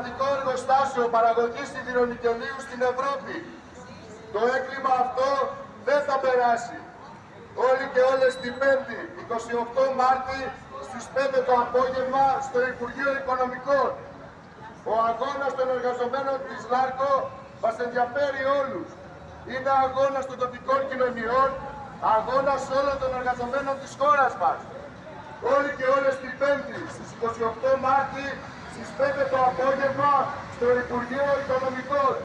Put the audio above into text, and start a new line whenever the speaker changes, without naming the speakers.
μοναδικό εργοστάσιο παραγωγής σιδηρονικελίου στην Ευρώπη. Το έγκλημα αυτό δεν θα περάσει. Όλοι και όλες την 5η, 28 Μάρτη, στις 5 το απόγευμα, στο Υπουργείο Οικονομικών. Ο αγώνας των εργαζομένων της ΛΑΡΚΟ μας ενδιαφέρει όλους. Είναι αγώνας των τοπικών κοινωνιών, αγώνας όλων των εργαζομένων της χώρας μας. Όλοι και όλες την 5η, στις 28 Μάρτη, στις 5 το απόγευμα, στο Υπουργείο Οικονομικών.